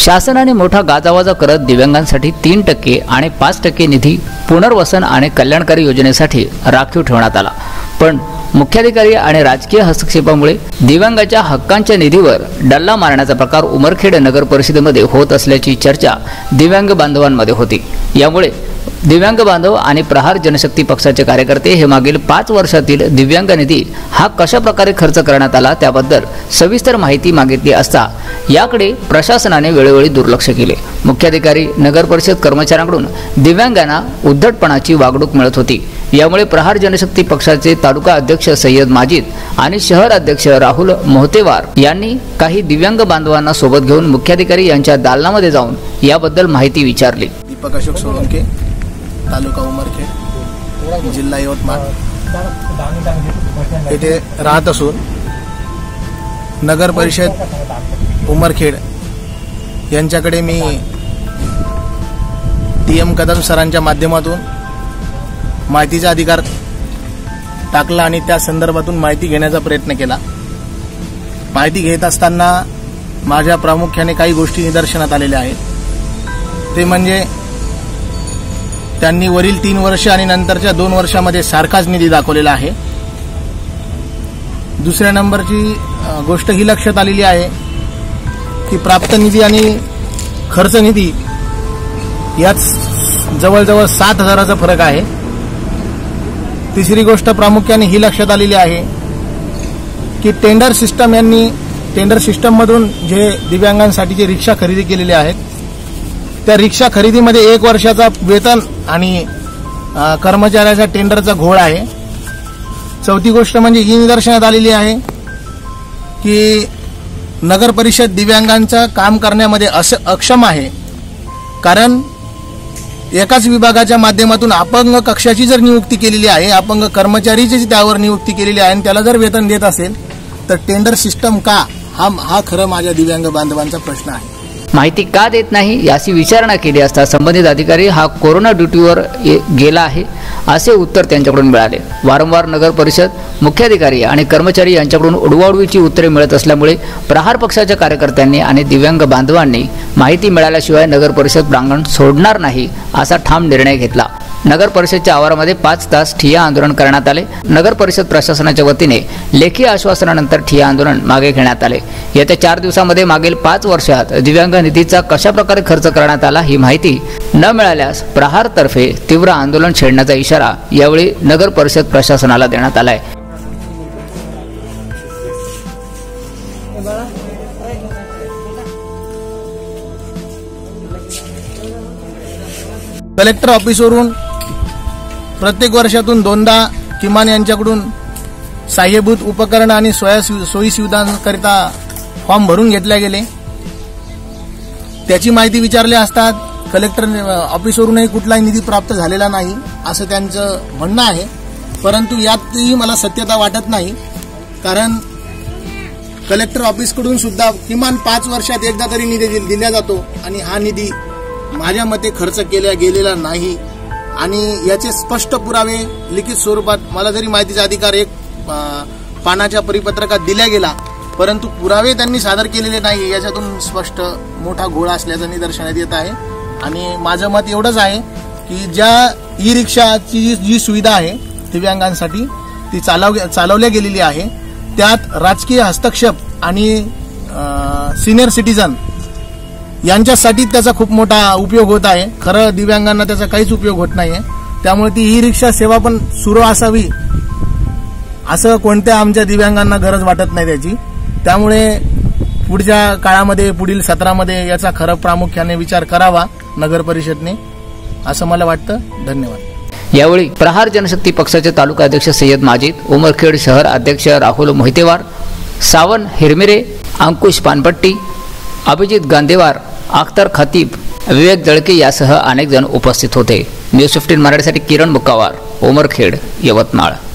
शासनाने मोठा गाजावाजा करत दिव्यांगांसाठी 3% आणि 5% निधी पुनर्वसन आणि कल्याणकारी योजनेसाठी राखीव ठेवण्यात आला। पण मुख्याधिकारी आणि राजकीय हस्तक्षेपामुळे दिव्यांगाच्या हक्कांच्या निधीवर डल्ला मारण्याचा प्रकार उमरखेड नगर परिषदेमध्ये होत असल्याची चर्चा दिव्यांग बांधवांमध्ये होती। यामुळे दिव्यांग बांधव आणि प्रहार जनशक्ती पक्षाचे कार्यकर्ते हे मागील 5 वर्षातील दिव्यांग निधी हा कशा प्रकारे खर्च करण्यात आला त्याबद्दल सविस्तर माहिती मागितली असता याकडे प्रशासनाने वेळोवेळी दुर्लक्ष केले। मुख्याधिकारी नगर परिषद कर्मचाऱ्यांकडून दिव्यांगांना उद्धटपणाची वागणूक मिळत होती। यामुळे प्रहार जनशक्ती पक्षाचे तालुका अध्यक्ष सय्यद माजिद आणि शहर अध्यक्ष राहुल मोहतेवार यांनी काही दिव्यांग बांधवांना सोबत घेऊन मुख्याधिकारी यांच्या दालनामध्ये जाऊन याबद्दल माहिती विचारली। दीपक अशोक सोळंके, तालुका उमरखेड, जिल्हा यवतमाळ येथे राहत असून नगर परिषद उमरखेड यांच्याकडे मी TM कदम सरांच्या माध्यमातून माहितीचा अधिकार टाकला आणि त्या संदर्भातून माहिती घेण्याचा प्रयत्न केला। माहिती घेत असताना माझ्या प्रामुख्याने काही गोष्टी निदर्शनात आलेल्या आहेत। ते म्हणजे त्यांनी वरील 3 वर्ष आणि नंतरच्या 2 वर्षामध्ये सारखाच निधी दाखवलेला आहे। दुसऱ्या नंबरची गोष्ट ही लक्षात आलेली आहे की प्राप्त निधी आणि खर्च निधी यात जवळजवळ 7,000चा फरक आहे। तिसरी गोष्ट प्रामुख्याने ही लक्षात आलेली आहे की टेंडर सिस्टम मधून जे दिव्यांगांसाठी रिक्षा खरेदी केलेले आहेत त्या रिक्षा खरेदीमध्ये 1 वर्षाचा वेतन आणि कर्मचाऱ्याचा टेंडरचा घोळ आहे। चौथी गोष्ट म्हणजे ही निदर्शनात आलेली आहे की नगर परिषद दिव्यांगांचं काम करण्यामध्ये अक्षम आहे। कारण एकाच विभागाच्या माध्यमातून अपंग कक्षाची जर नियुक्ती केलेली आहे, अपंग कर्मचारीची त्यावर नियुक्ती केलेली आहे आणि त्याला जर वेतन देत असेल तर टेंडर सिस्टम का हा खरं माझ्या दिव्यांग बांधवांचा प्रश्न आहे। माहिती का देत नाही याची विचारणा केली असता संबंधित अधिकारी हा कोरोना ड्युटीवर गेला आहे असे उत्तर त्यांच्याकडून मिळाले। वारंवार नगर परिषद मुख्याधिकारी आणि कर्मचारी यांच्याकडून उडवाउडवीची उत्तरे मिळत असल्यामुळे प्रहार पक्षाच्या कार्यकर्त्यांनी आणि दिव्यांग बांधवांनी माहिती मिळाल्याशिवाय नगर परिषद प्रांगण सोडणार नाही असा ठाम निर्णय घेतला। नगर परिषदच्या आवारामध्ये 5 तास ठिय्या आंदोलन करण्यात आले। नगर परिषद प्रशासनाच्या वतीने लेखी आश्वासनानंतर ठिय्या आंदोलन मागे घेण्यात आले। येत्या 4 दिवसांमध्ये मागील 5 वर्षात दिव्यांग निधीचा कशा प्रकारे खर्च करण्यात आला ही माहिती न मिळाल्यास प्रहारतर्फे तीव्र आंदोलन छेडण्याचा इशारा यावेळी नगर परिषद प्रशासनाला देण्यात आला आहे। कलेक्टर ऑफिसवरून प्रत्येक वर्षातून 2दा किमान यांच्याकडून सहाय्यभूत उपकरण आणि सोयी सुविधांकरिता फॉर्म भरून घेतले गेले। त्याची माहिती विचारली असता कलेक्टर ऑफिसवरूनही कुठलाही निधी प्राप्त झालेला नाही असं त्यांचं म्हणणं आहे। परंतु यातही मला सत्यता वाटत नाही, कारण कलेक्टर ऑफिसकडून सुद्धा किमान 5 वर्षात एकदा तरी निधी दिला जातो आणि हा निधी माझ्या मते खर्च केला गेलेला नाही आणि याचे स्पष्ट पुरावे लिखित स्वरूपात मला जरी माहितीचा अधिकार 1 पानाच्या परिपत्रकात दिला गेला परंतु पुरावे त्यांनी सादर केलेले नाही, याच्यातून स्पष्ट मोठा घोळ असल्याचं निदर्शनात येत आहे। आणि माझं मत एवढंच आहे की ज्या ई-रिक्षाची जी सुविधा आहे दिव्यांगांसाठी ती चालवल्या गेलेली आहे त्यात राजकीय हस्तक्षेप आणि सिनियर सिटीजन यांच्यासाठी त्याचा खूप मोठा उपयोग होत आहे। खरं दिव्यांगांना त्याचा काहीच उपयोग होत नाहीये। त्यामुळे ती ई-रिक्षा सेवा पण सुरू असावी असं कोणत्या आमच्या दिव्यांगांना गरज वाटत नाही त्याची। त्यामुळे पुढच्या काळामध्ये पुढील सत्रामध्ये याचा खरं प्रामुख्याने विचार करावा नगर परिषदने असं मला वाटतं। धन्यवाद। यावेळी प्रहार जनशक्ती पक्षाचे तालुका अध्यक्ष सय्यद माजिद, उमरखेड शहर अध्यक्ष राहुल मोहितेवार, सावन हिरमिरे, अंकुश पानपट्टी, अभिजित गांधेवार, अख्तर खतीब, विवेक जळके यासह अनेक जण उपस्थित होते। न्यूज 15 मराठीसाठी किरण मुक्कावार, उमरखेड, यवतमाळ।